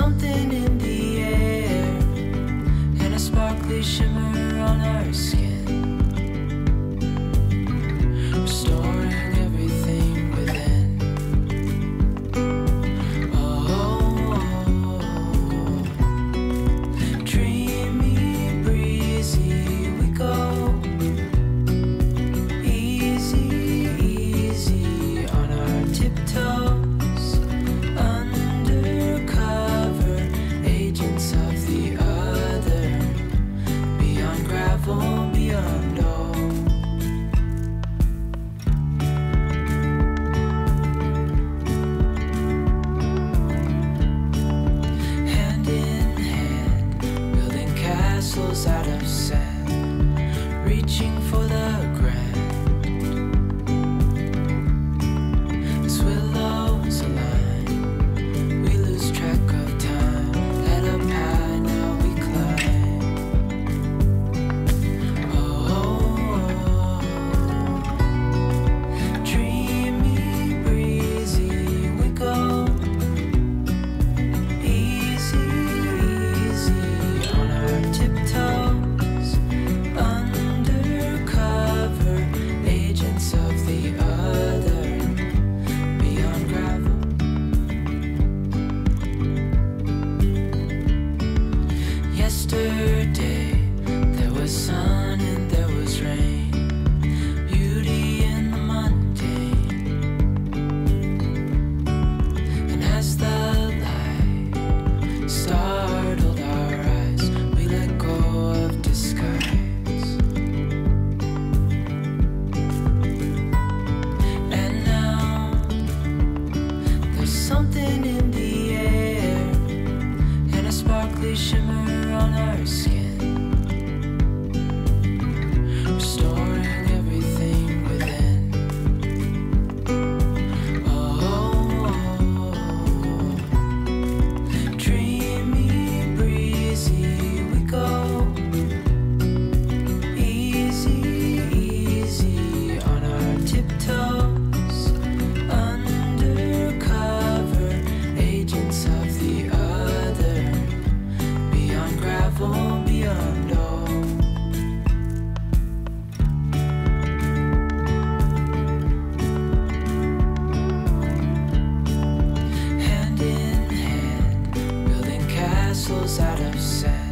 something in the air and a sparkly shimmer on our skin, restoring everything within. Oh, dreamy, breezy we go, easy, easy on our tiptoes, undercover agents of the other, beyond gravel, beyond all. Hand in hand, building castles out of sand, reaching for the grand. As willows align, we lose track of time. Head up high, now we climb. Oh, dreamy, breezy we go, easy, easy on our tiptoes, undercover agents of the other, beyond gravel. Yesterday there was sun and there was rain, beauty in the mundane. And as the light startled our eyes, we let go of disguise. And now there's something in the air and a sparkly shimmer on our skin, restoring everything within. Oh, dreamy, breezy we go, easy, easy on our tiptoes, undercover agents of the other, beyond gravel, beyond all. Hand in hand, building castles out of sand.